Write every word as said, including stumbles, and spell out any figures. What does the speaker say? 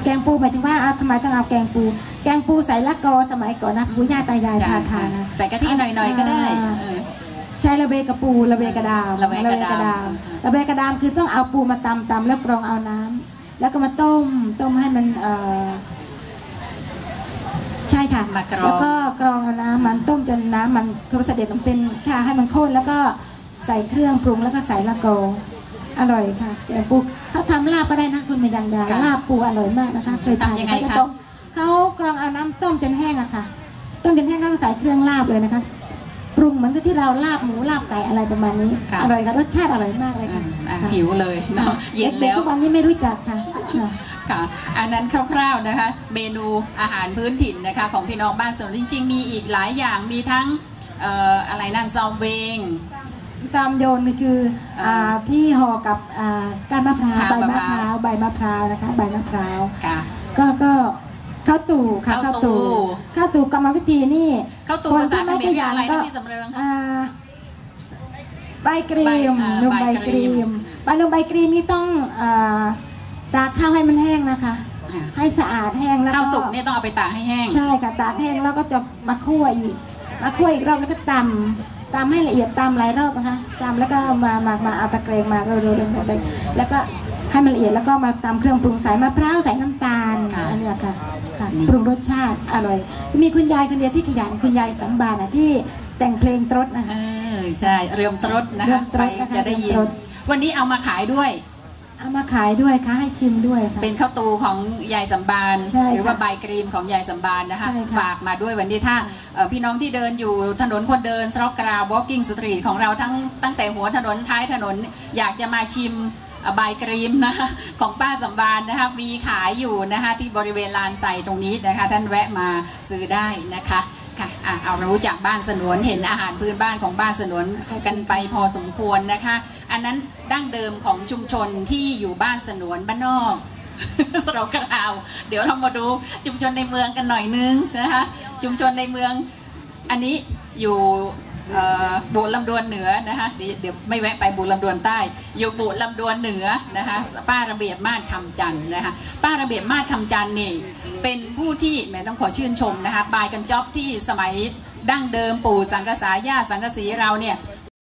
แกงปูหมายถึงว่าทำไมต้องเอาแกงปูแกงปูใส่ละกอสมัยก่อนนะปู่ย่าตายายทานทานใส่กะทิหน่อยๆก็ได้ใช้ระเบกระปูระเบกระดามระเบกระดามระเบกระดามคือต้องเอาปูมาตำตำแล้วกรองเอาน้ำแล้วก็มาต้มต้มให้มันใช่ค่ะแล้วก็กรองเอาน้ำมันต้มจนน้ำมันคือเสด็จมันเป็นค่ะให้มันข้นแล้วก็ใส่เครื่องปรุงแล้วก็ใส่ละกออร่อยค่ะแกงปูเขาทำลาบก็ได้นะคุณเมยังยาลาบปูอร่อยมากนะคะเคยทานยังไงคะเขากรองเอาน้ำต้มจนแห้งอะค่ะต้มจนแห้งแล้วก็ใส่เครื่องลาบเลยนะคะปรุงเหมือนกับที่เราลาบหมูลาบไก่อะไรประมาณนี้อร่อยค่ะรสชาติอร่อยมากเลยค่ะหิวเลยเนาะเย็นแล้วทุกวันนี้ไม่รู้จักค่ะค่ะอันนั้นคร่าวๆนะคะเมนูอาหารพื้นถิ่นนะคะของพี่น้องบ้านสวนจริงๆมีอีกหลายอย่างมีทั้งอะไรนั่นซอมเวงจามโยนนี่คือที่ห่อกับก้านมะพร้าวใบมะพร้าวใบมะพร้าวนะคะใบมะพร้าวก็ก็ข้าวตู่ค่ะข้าวตู่ข้าวตู่กรรมวิธีนี่คนที่ไม่ขยันก็ใบกรีมนมใบกรีมใบนมใบกรีมนี่ต้องตากข้าวให้มันแห้งนะคะให้สะอาดแห้งแล้วข้าวสุกเนี่ยต้องเอาไปตากให้แห้งใช่ค่ะตากแห้งแล้วก็จะมาคั่วอีกมาคั่วอีกรอบแล้วก็ตำตำให้ละเอียดตำหลายรอบนะคะตำแล้วก็มามามาเอาตะเกียงมาโรยๆลงไปแล้วก็ให้มันละเอียดแล้วก็มาตำเครื่องปรุงใส่มะพร้าวใส่น้ำตาลอันนี้ค่ะค่ะปรุงรสชาติอร่อยมีคุณยายคนเดียวที่ขยันคุณยายสัมบานะที่แต่งเพลงตรดนะคะใช่เริ่มตรดนะคะไปจะได้ยินวันนี้เอามาขายด้วยเอามาขายด้วยค่ะให้ชิมด้วยค่ะเป็นข้าวตูของยายสัมบานหรือว่าใบกรีมของยายสัมบานนะคะฝากมาด้วยวันนี้ถ้าพี่น้องที่เดินอยู่ถนนคนเดินสตรอกกราว walking street ของเราทั้งตั้งแต่หัวถนนท้ายถนนอยากจะมาชิมใบกรีมนะคะของป้าสัมบานนะคะมีขายอยู่นะคะที่บริเวณลานไซตรงนี้นะคะท่านแวะมาซื้อได้นะคะค่ะเอารู้จักบ้านสนวนเห็นอาหารพื้นบ้านของบ้านสนวนกันไปพอสมควรนะคะอันนั้นดั้งเดิมของชุมชนที่อยู่บ้านสนวนบ้านนอกเรากระเอาเดี๋ยวเรามาดูชุมชนในเมืองกันหน่อยนึงนะคะชุมชนในเมืองอันนี้อยู่บุรีลำดวนเหนือนะคะเดี๋ยวไม่แวะไปบุรีลำดวนใต้อยู่บุรีลำดวนเหนือนะคะป้าระเบียบมาศคำจันทร์นะคะป้าระเบียบมาศคำจันทร์นี่เป็นผู้ที่แม่ต้องขอชื่นชมนะคะปลายกันจ็อบที่สมัยดั้งเดิมปู่สังกษาญาสังกสีเราเนี่ย